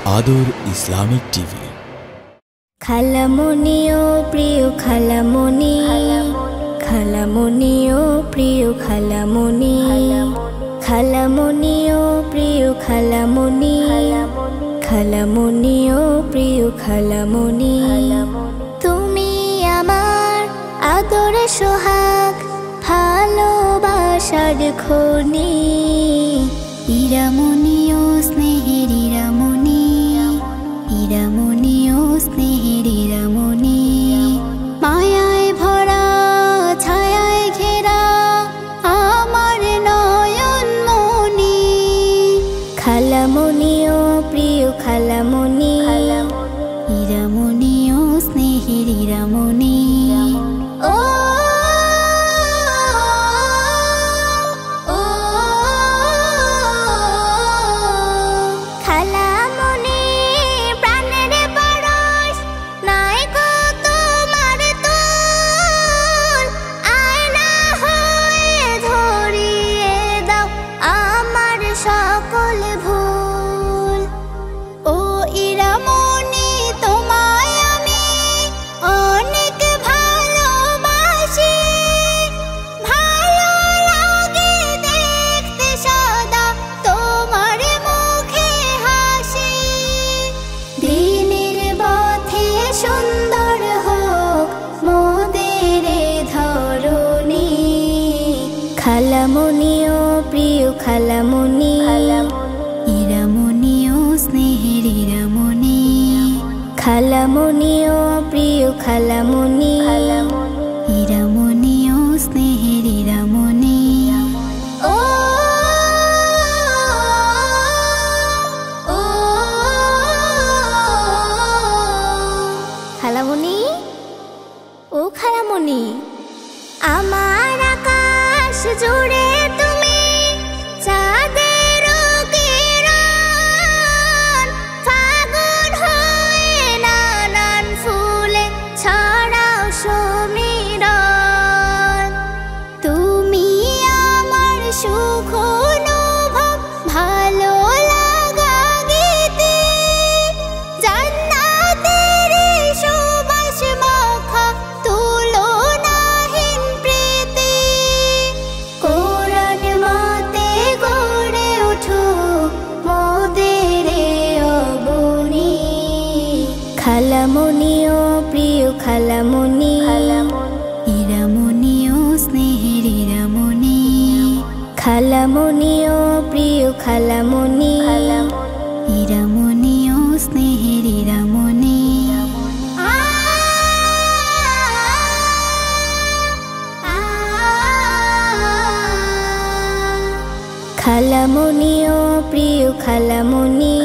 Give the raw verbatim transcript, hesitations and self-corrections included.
আদর Islamic TV. খালামণি ও প্রিয় খালামণি, খালামণি ও প্রিয় খালামণি, খালামণি ও প্রিয় খালামণি, খালামণি ও প্রিয় খালামণি। তুমি আমার আদরে সোহাগ, ভালোবাসার খনি, ইরামণি ও স্নেহের ইরামণি, ইরামণি ও স্নেহের ইরামণি। মায়ায় ভরা ছায়ায় ঘেরা আমার নয়ন মনি, খালামণি ও প্রিয় খালামণি, ইরামণি ও স্নেহের ইরামণি। ও খালামণি ও প্রিয় খালামণি, ইরামণি ও স্নেহের ইরামণি, খালামণি ও প্রিয় খালামণি, ইরামণি ও স্নেহের ইরামণি। ও খালামণি, ও খালামণি, আমার আকাশ জুড়ে তুমি চাঁদের কিরণ, ফাগুন হয়ে নানান ফুলে ছড়াও সমীরণ। তুমি আমার সুখ অনুভব, ভালো লাগা গীতি, জান্নাতের সুবাস মাখা তুলনাহীন প্রীতি। কোরআন মতে গড়ে উঠুক মোদের অবনী, খালামণি ও প্রিয় খালামণি, ইরামণি ও স্নেহের ইরামণি, খালামণি ও প্রিয় খালামণি, ইরামণি ও স্নেহের ইরামণি। খালামণি ও প্রিয় খালামণি,